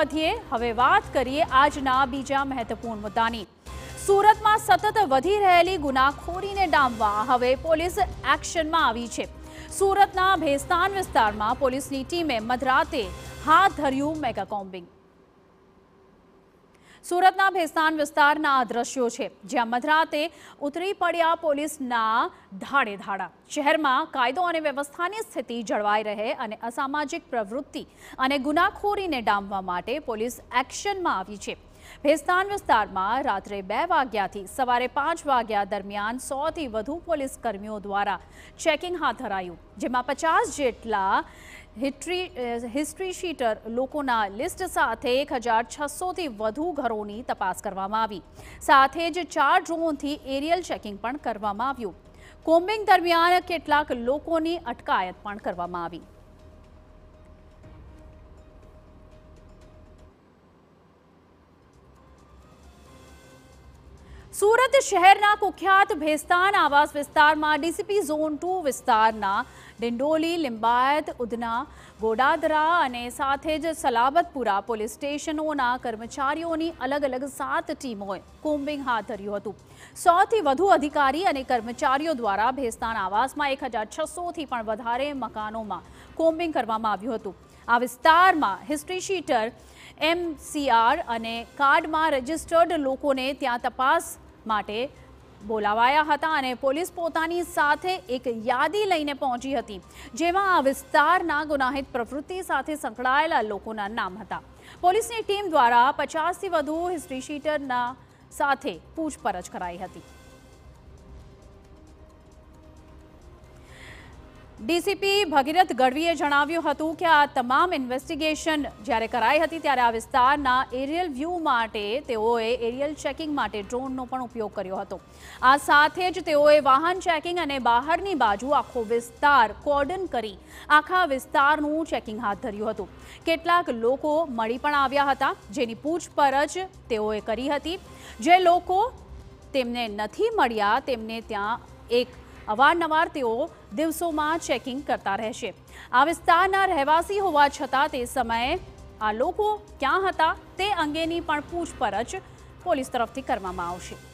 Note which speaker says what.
Speaker 1: વધીએ હવે વાત કરીએ આજના બીજા મહત્વપૂર્ણ મુદ્દાની। સુરતમાં સતત વધી રહેલી ગુનાખોરીને ડામવા હવે પોલીસ એક્શનમાં આવી છે। સુરતના ભેસ્તાન વિસ્તારમાં પોલીસની ટીમે મધરાતે હાથ ધર્યું મેગા કોમ્બિંગ। સુરતના ભેસ્તાન વિસ્તારના આ દ્રશ્યો છે, જ્યાં મધરાતે ઉતરી પડ્યા પોલીસના ધાડે ધાડા। શહેરમાં કાયદો અને વ્યવસ્થાની સ્થિતિ જળવાઈ રહે અને અસામાજિક પ્રવૃત્તિ અને ગુનાખોરીને ડામવા માટે પોલીસ એક્શનમાં આવી છે। ભેસ્તાન વિસ્તારમાં રાત્રે 2 વાગ્યાથી સવારે 5 વાગ્યા દરમિયાન 100 થી વધુ પોલીસ કર્મીઓ દ્વારા ચેકિંગ હાથ ધરાયું, જેમાં 50 જેટલા હિસ્ટ્રી શીટર લોકોના લિસ્ટ સાથે 1600 થી વધુ ઘરોની તપાસ કરવામાં આવી। સાથે જ 4 ડ્રોનથી એરિયલ ચેકિંગ પણ કરવામાં આવ્યું। કોમ્બિંગ દરમિયાન કેટલાક લોકોની અટકાયત પણ કરવામાં આવી। સુરત શહેરના કુખ્યાત ભેસ્તાન આવાસ વિસ્તારમાં ડીસીપી ઝોન 2 વિસ્તારના ડિંડોલી, લિંબાયત, ઉધના, ગોડાદરા અને સાથે જ સલાબતપુરા પોલીસ સ્ટેશનોના કર્મચારીઓની અલગ અલગ 7 ટીમોએ કોમ્બિંગ હાથ ધર્યું હતું। 100 થી વધુ અધિકારી અને કર્મચારીઓ દ્વારા ભેસ્તાન આવાસમાં 1600 થી પણ વધારે મકાનોમાં કોમ્બિંગ કરવામાં આવ્યું હતું। આ વિસ્તારમાં હિસ્ટ્રી શીટર, MCR અને કાર્ડમાં રજિસ્ટર્ડ લોકોને ત્યાં તપાસ માટે બોલાવાયા હતા અને પોલીસ પોતાની સાથે એક યાદી લઈને પહોંચી હતી, જેમાં આ વિસ્તારના ગુનાહિત પ્રવૃત્તિ સાથે સંકળાયેલા લોકોના નામ હતા। પોલીસની ટીમ દ્વારા 50 થી વધુ હિસ્ટ્રી શીટરના સાથે પૂછપરછ કરાઈ હતી। ડીસીપી ભગીરથ ગઢવીએ જણાવ્યું હતું કે આ તમામ ઇન્વેસ્ટિગેશન જ્યારે કરાઈ હતી ત્યારે આ વિસ્તારના એરિયલ વ્યૂ માટે તેઓએ એરિયલ ચેકિંગ માટે ડ્રોનનો પણ ઉપયોગ કર્યો હતો। આ સાથે જ તેઓએ વાહન ચેકિંગ અને બહારની બાજુ આખો વિસ્તાર કોર્ડન કરી આખા વિસ્તારનું ચેકિંગ હાથ ધર્યું હતું। કેટલાક લોકો મળી પણ આવ્યા હતા, જેની પૂછપરછ તેઓએ કરી હતી। જે લોકો તેમને નથી મળ્યા તેમને ત્યાં અવારનવાર તેઓ દિવસોમાં ચેકિંગ કરતા રહેશે। આ વિસ્તારના રહેવાસી હોવા છતાં તે સમયે આ લોકો ક્યાં હતા તે અંગેની પણ પૂછપરછ પોલીસ તરફથી કરવામાં આવશે।